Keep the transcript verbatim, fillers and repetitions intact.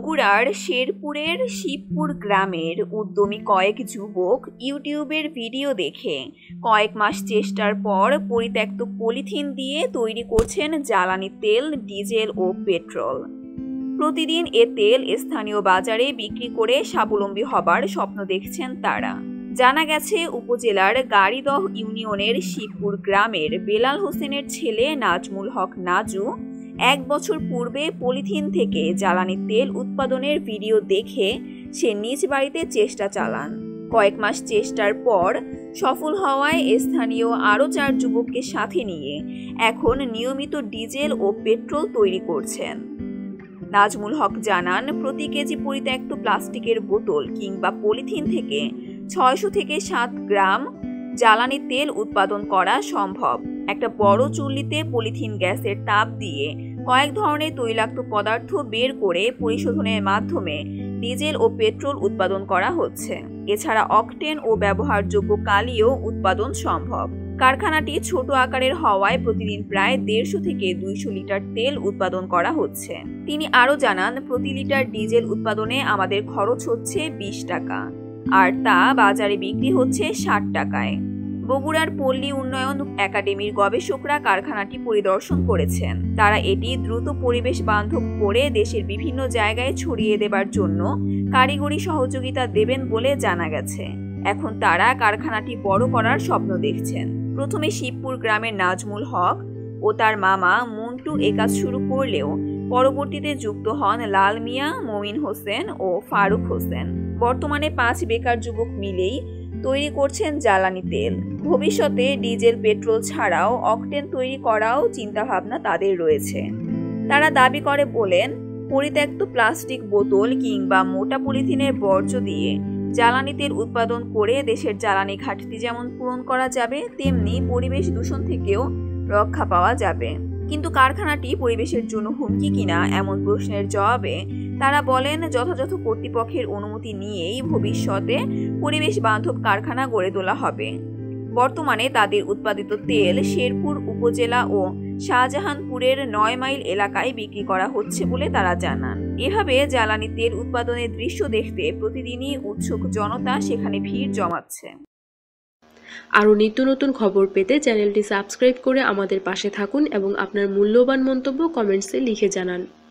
বগুড়ার শেরপুরের শিবপুর গ্রামের উদ্যমী কয়েক যুবক ইউটিউবের ভিডিও দেখে কয়েক মাস চেষ্টার পর পরিত্যক্ত পলিথিন দিয়ে তৈরি করছেন জ্বালানি তেল, ডিজেল ও পেট্রোল। প্রতিদিন এ তেল স্থানীয় বাজারে বিক্রি করে স্বাবলম্বী হবার স্বপ্ন দেখছেন তারা। জানা গেছে, উপজেলার গাড়িদহ ইউনিয়নের শিবপুর গ্রামের বেলাল হোসেনের ছেলে নাজমুল হক নাজু এক বছর পূর্বে পলিথিন থেকে জ্বালানি তেল উৎপাদনের ভিডিও দেখে সে নিজ বাড়িতে চেষ্টা চালান। কয়েক মাস চেষ্টার পর সফল হওয়ায় স্থানীয় আরও চার যুবককে সাথে নিয়ে এখন নিয়মিত ডিজেল ও পেট্রোল তৈরি করছেন। নাজমুল হক জানান, প্রতি কেজি পরিত্যক্ত প্লাস্টিকের বোতল কিংবা পলিথিন থেকে ছয়শো থেকে সাত গ্রাম জ্বালানি তেল উৎপাদন করা সম্ভব। একটা বড় চুল্লিতে পলিথিন গ্যাসের তাপ দিয়ে কয়েক ধরনের তৈলাক্ত পদার্থ বের করে পরিশোধনের মাধ্যমে ডিজেল ও পেট্রোল উৎপাদন করা হচ্ছে। এছাড়া অকটেন ও ব্যবহারযোগ্য কালিও উৎপাদন সম্ভব। কারখানাটি ছোট আকারের হওয়ায় প্রতিদিন প্রায় দেড়শো থেকে দুইশো লিটার তেল উৎপাদন করা হচ্ছে। তিনি আরও জানান, প্রতি লিটার ডিজেল উৎপাদনে আমাদের খরচ হচ্ছে বিশ টাকা, আর তা বাজারে বিক্রি হচ্ছে ষাট টাকায়। বগুড়ার পল্লী উন্নয়ন একাডেমির গবেষকরা কারখানাটি পরিদর্শন করেছেন। তারা এটি দ্রুত পরিবেশ বান্ধব করে দেশের বিভিন্ন জায়গায় ছড়িয়ে দেবার জন্য কারিগরি সহযোগিতা দেবেন বলে জানা গেছে। এখন তারা কারখানাটি বড় করার স্বপ্ন দেখছেন। প্রথমে শিবপুর গ্রামের নাজমুল হক ও তার মামা মন্টু এ কাজ শুরু করলেও পরবর্তীতে যুক্ত হন লাল মিয়া, মমিন হোসেন ও ফারুক হোসেন। বর্তমানে পাঁচ বেকার যুবক মিলেই তৈরি করছেন জ্বালানি তেল। ভবিষ্যতে ডিজেল, পেট্রোল ছাড়াও অকটেন তৈরি করাও চিন্তাভাবনা তাদের রয়েছে। তারা দাবি করে বলেন, পরিত্যক্ত প্লাস্টিক বোতল কিংবা মোটা পলিথিনের বর্জ্য দিয়ে জ্বালানি তেল উৎপাদন করে দেশের জ্বালানি ঘাটতি যেমন পূরণ করা যাবে, তেমনি পরিবেশ দূষণ থেকেও রক্ষা পাওয়া যাবে। কিন্তু কারখানাটি পরিবেশের জন্য হুমকি কিনা এমন প্রশ্নের জবাবে তারা বলেন, যথাযথ কর্তৃপক্ষের অনুমতি নিয়েই ভবিষ্যতে পরিবেশ বান্ধব কারখানা গড়ে তোলা হবে। বর্তমানে তাদের উৎপাদিত তেল শেরপুর উপজেলা ও শাহজাহানপুরের নয় মাইল এলাকায় বিক্রি করা হচ্ছে বলে তারা জানান। এভাবে জ্বালানি তেল উৎপাদনের দৃশ্য দেখতে প্রতিদিনই উৎসুক জনতা সেখানে ভিড় জমাচ্ছে। আরও নিত্য নতুন খবর পেতে চ্যানেলটি সাবস্ক্রাইব করে আমাদের পাশে থাকুন এবং আপনার মূল্যবান মন্তব্য কমেন্টসে লিখে জানান।